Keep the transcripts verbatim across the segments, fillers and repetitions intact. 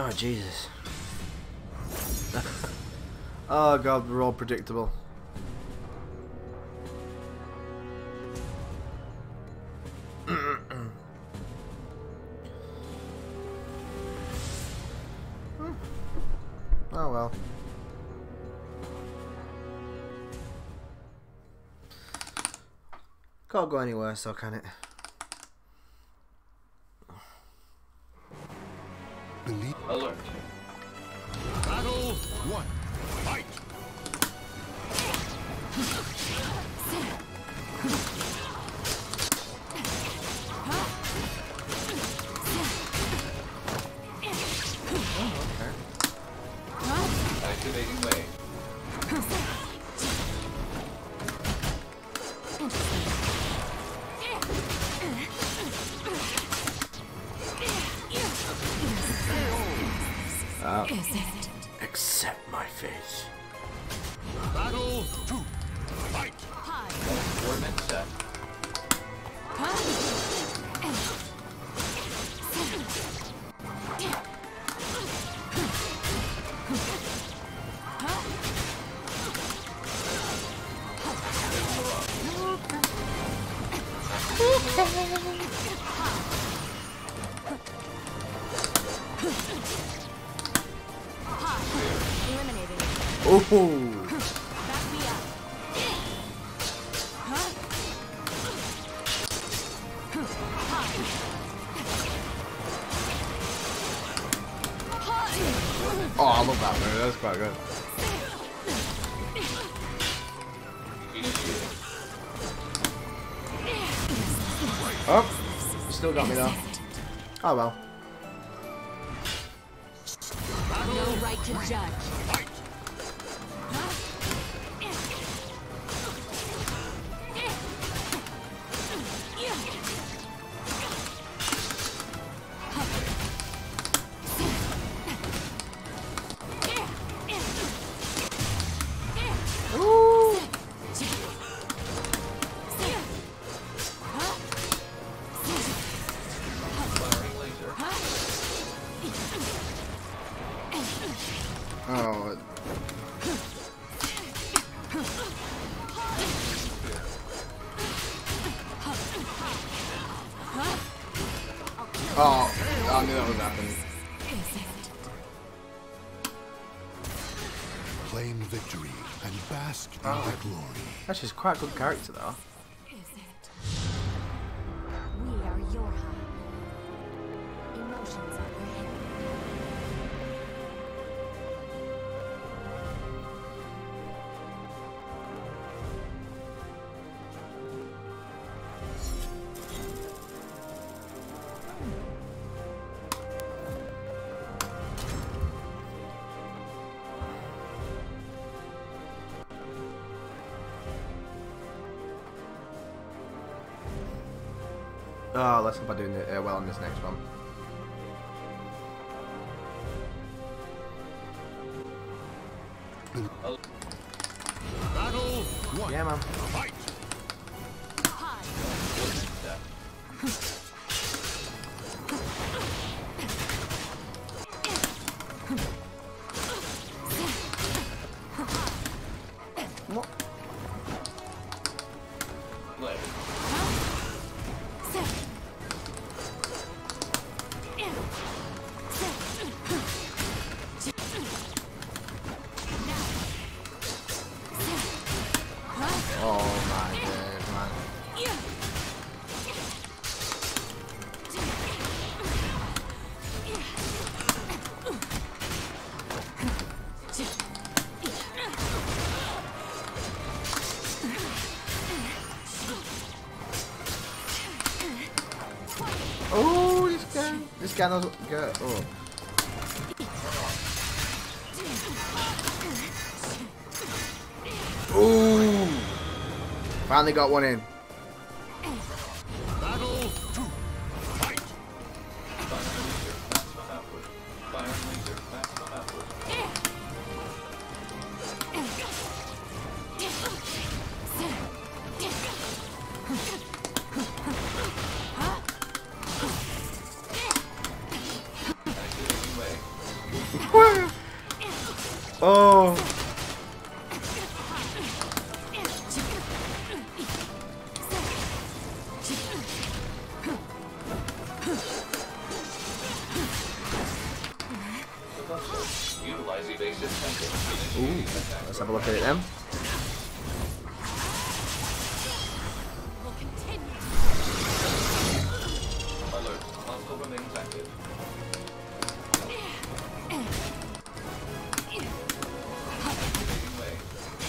Oh, Jesus. Oh, God, we're all predictable. Oh, well. Can't go anywhere, so can it? Believe. Alert. Battle one. Fight. Activating wave. Uh, accept my fate. Battle two. Fight. Ornament set. Oh! Oh, I love that move. That's quite good. Oh, still got me though. Oh well. No right to judge. Oh. Oh, I knew that was happening. Claim victory and bask in the glory. That's just quite a good character though. We are your high. Emotions are prohibited. Oh, let's hope I'm doing it uh, well on this next one. Battle one. Yeah, man. Fight. What? Oh my days, man. Oh, this guy. This guy knows what to go. Oh. Ooh. Finally got one in. Battle two. Fight. Oh. Utilize evasive template. Ooh. Let's have a look at it then. Will continue. Alert. Hostile remains active. Way.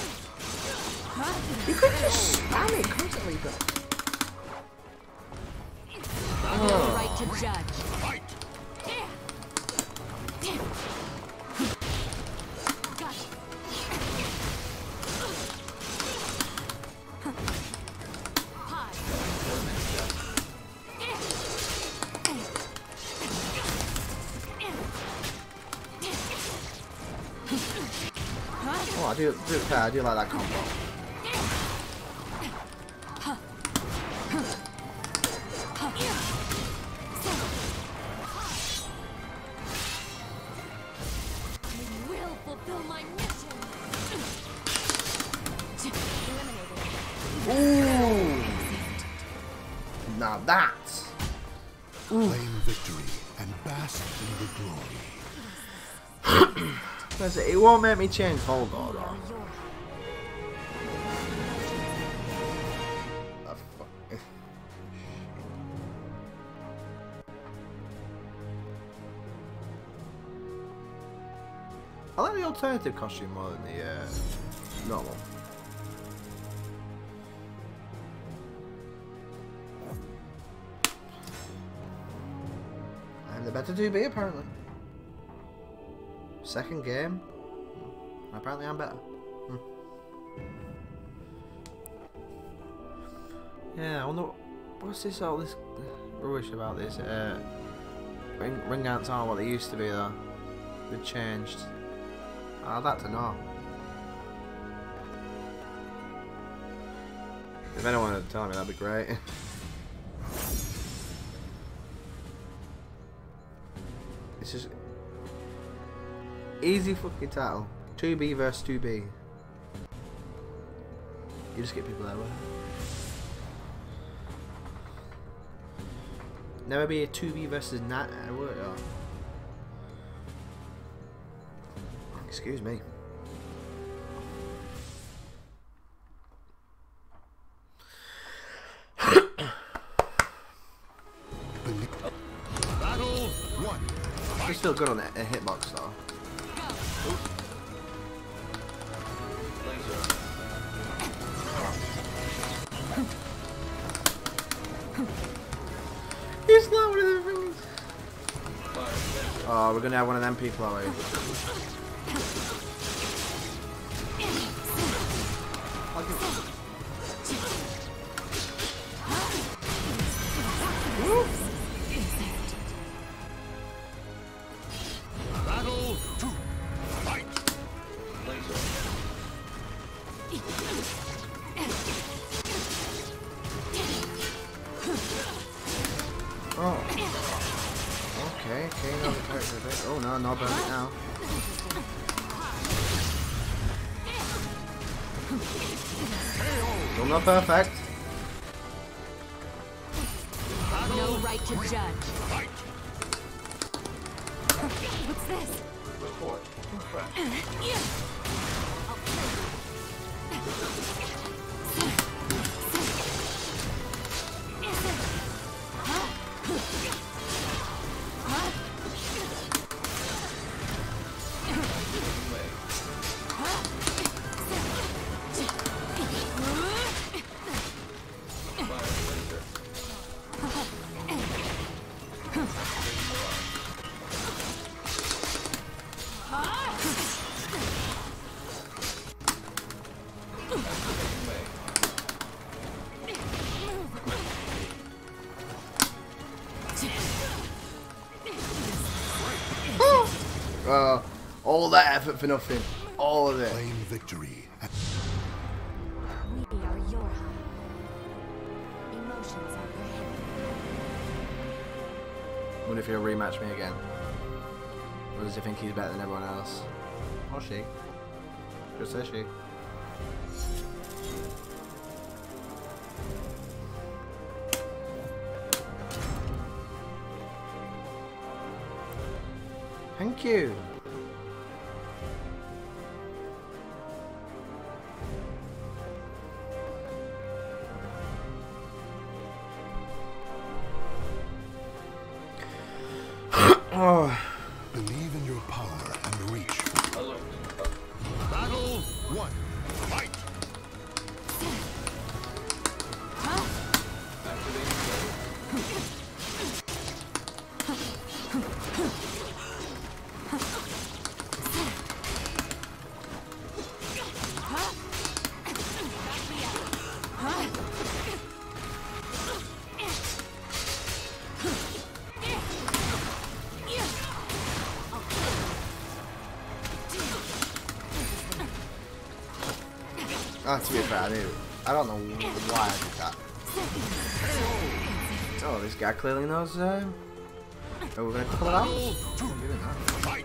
You could just spam it constantly, but. No right to judge. Fight! Gotcha. Oh, I do, do okay, I do like that combo. I will fulfill my mission. Eliminated. Ooh. Now that's. Claim victory and bask in the glory. That's it. It won't make me change hold on. We are your Ah, fuck. I like the alternative costume more than the uh, normal. I'm the better two B apparently. Second game. Apparently I'm better. Hmm. Yeah, I wonder what's this all this rubbish about this. Uh, ring, ring outs aren't what they used to be though. They've changed. I'd like to know. If anyone would tell me, that'd be great. It's just easy fucking title. two B versus two B. You just get people that way. Never be a two B versus nine. Oh. Excuse me. Battle one. Just feel good on a, a hitbox though. Laser. He's not one of them things. Fire. Oh, we're gonna have one of them people, are we? I'll give Battle two. Fight! Laser. Oh. Okay, okay, now the character a bit. Oh no, no burn it now. Still not perfect. No right to judge. Fight! What's this? Report. Uh, all that effort for nothing. All of it. Claim victory. And We are your high. Emotions are prohibited. Wonder if he'll rematch me again. Or does he think he's better than everyone else? Or she. Just say she. Thank you. Oh. Believe in your power and reach. Hello. Battle one. Fight. Oh, to be fair, I do. I don't know why I did that. Oh, this guy clearly knows. Uh, oh, we're gonna pull it out. I'm doing that. Fight.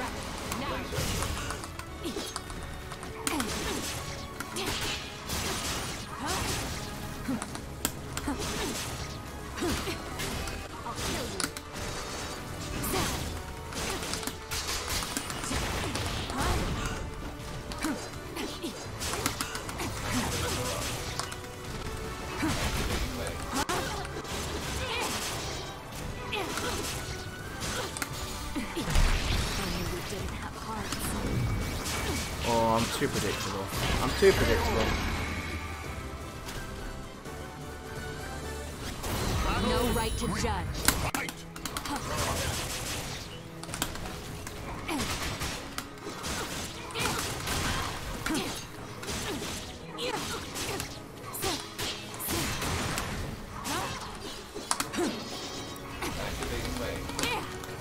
I'll kill you. Oh, I'm too predictable. I'm too predictable. No right to judge. Fight. Activating wave.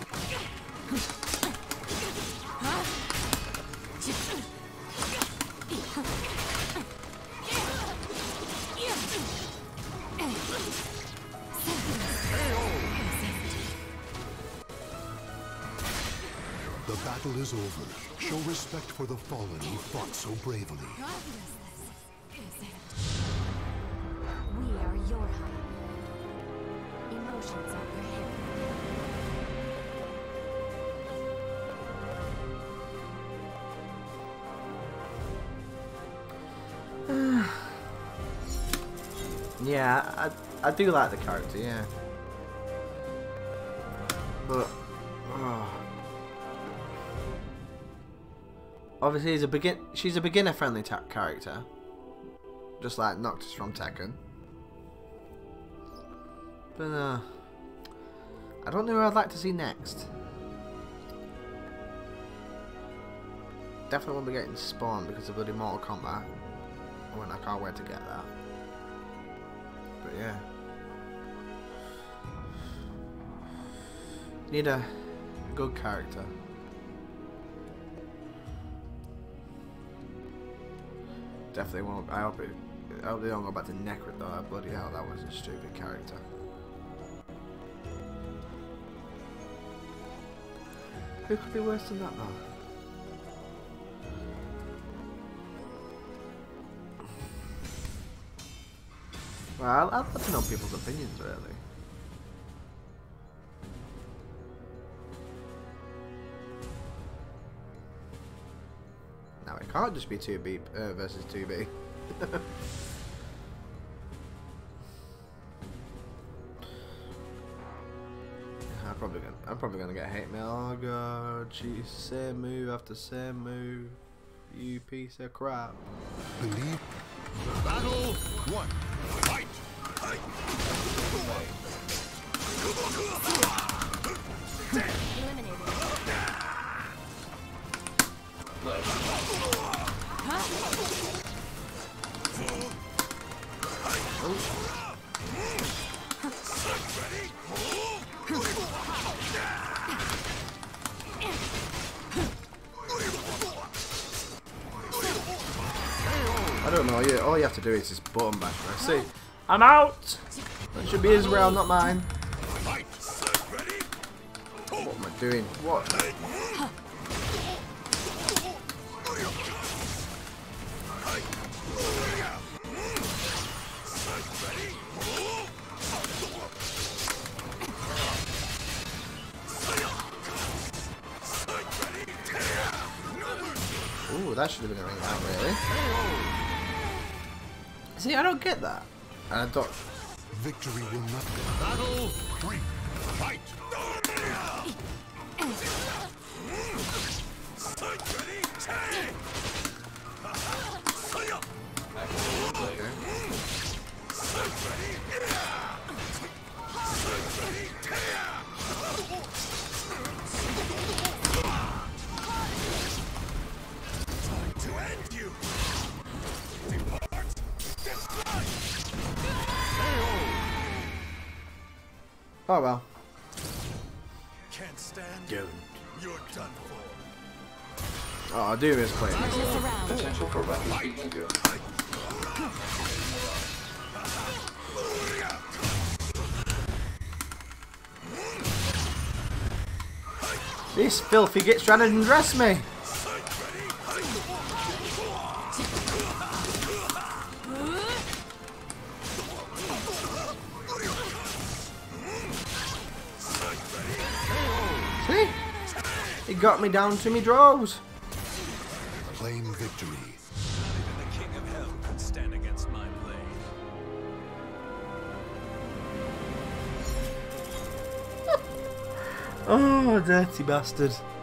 The battle is over. Show respect for the fallen who fought so bravely. We are your high. Emotions are prohibited. Yeah, I I do like the character, yeah. But oh. Obviously, he's a begin. She's a beginner-friendly character, just like Noctis from Tekken. But uh, I don't know who I'd like to see next. Definitely won't be getting Spawn because of bloody Mortal Kombat. When I can't wait to get that. But yeah, need a good character. Definitely won't. I hope it. I hope they don't go back to Necrit though. Bloody hell, that was a stupid character. Who could be worse than that though? Well, I'd like to know people's opinions, really. Now, it can't just be two B uh, versus two B. I'm probably gonna, I'm probably gonna get hate mail. Oh god, she's same move after same move. You piece of crap. Believe. Battle one. Fight. Eliminated. I don't know, you, all you have to do is just button bash her. See, I'm out! That should be Israel, not mine. What am I doing? What? Ooh, that should have been a ring out, really. See, I don't get that. And I don't. Victory will not be. Battle three. Fight. Oh well. Can't stand. Don't. You're done for. Oh, I do miss playing this. This around. Potential for weapon speed to go. This filthy git's trying to undress me. See? He got me down to me drawers. Claim victory. Not even the king of hell could stand against my blade. Oh, dirty bastard.